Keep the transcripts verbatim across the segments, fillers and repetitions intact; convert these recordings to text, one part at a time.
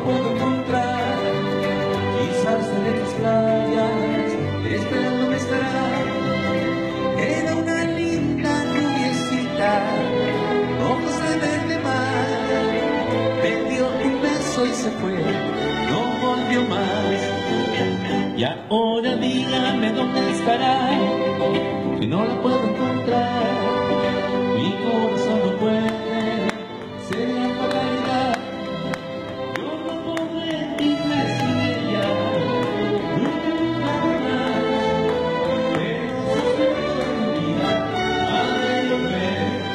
puedo encontrar. Quizás en estas playas esperándome estará. Era una linda rubiecita, ojos de verde mar. Me dio un beso y se fue, no volvió más. Y ahora dígame dónde estará, que no la puedo encontrar. Mi corazón no puede, sería fatalidad. Yo no podré irme sin ella, nunca más. Eso se me hizo en mi vida, madre lo ve.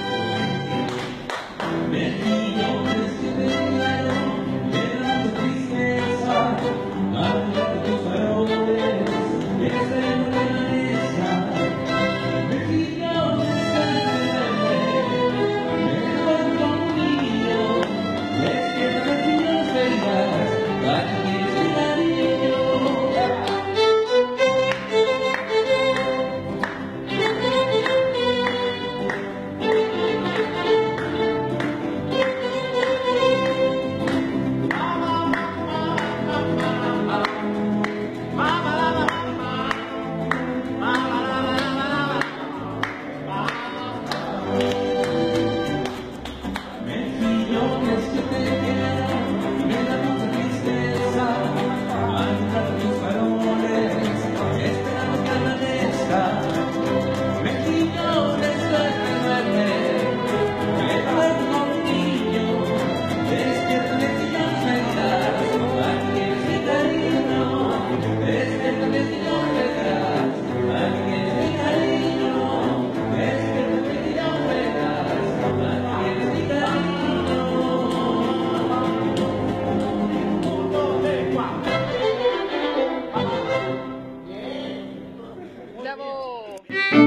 Me dio que te quiero, era mucha tristeza. Anda con tus faroles, esa es una belleza. Me dio ¡Bravo!